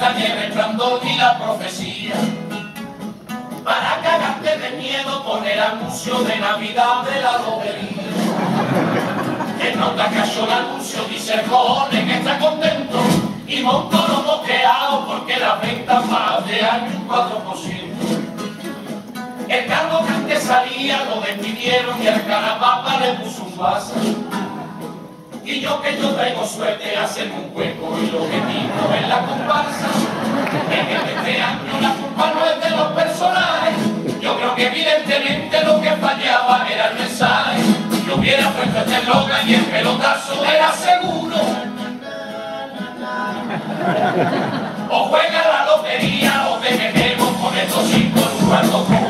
pinta ni el resplandor ni la profecía. Para cagarte de miedo con el anuncio de Navidad de la lotería. Que nota cayó el anuncio, dice el cojones que está contento y montó los boqueados porque la venta más de año un 4%. El cargo que antes salía lo despidieron y al carapapa le puso un vaso. Y yo traigo suerte a hacerme un hueco y lo que digo en la comparsa es que este año la culpa no es de los personajes. Yo creo que evidentemente lo que fallaba era el mensaje. Yo hubiera puesto este eslogan y el pelotazo era seguro. O juega la lotería o te metemos con estos chicos en un cuarto oscuro.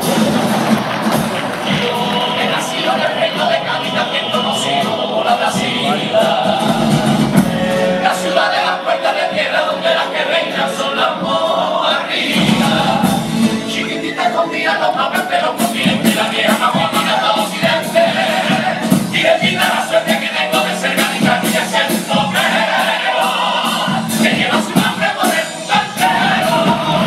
Yo he nacido en el reino de Cádiz, también conocido como la Brasilia. La ciudad de las puertas de tierra donde las que reinan son las mojarrías. Chiquitita escondida los mapas de los continentes, la vieja más guapa de todo occidente. Y de pinta la suerte que tengo de ser gaditano y acento pero que lleva su nombre por el mundo entero.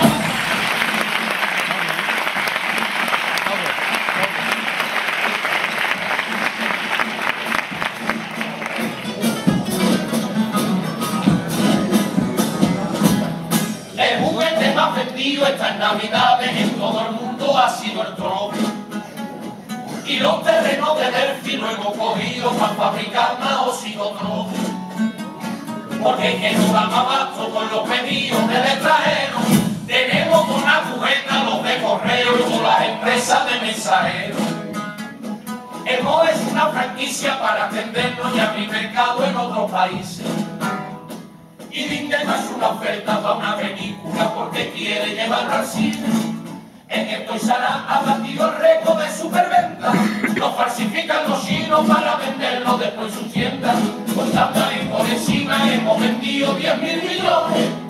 El juguete más vendido estas navidades en todo el mundo ha sido el trono. Y los terrenos de Delphi luego cogidos para fabricar más oxidotropos. Porque es que no damos abasto con los pedidos del extranjero. Tenemos con la agujeta los de correo y con las empresas de mensajeros. Hemo es una franquicia para atendernos y abrir mercado en otros países. Y Disney no es una oferta para una película porque quiere llevarlo al cine. En esto Isara ha batido el récord de superventa. Lo falsifican los chinos para venderlo después en sus tiendas. Con tanta ley por encima hemos vendido 10.000 millones.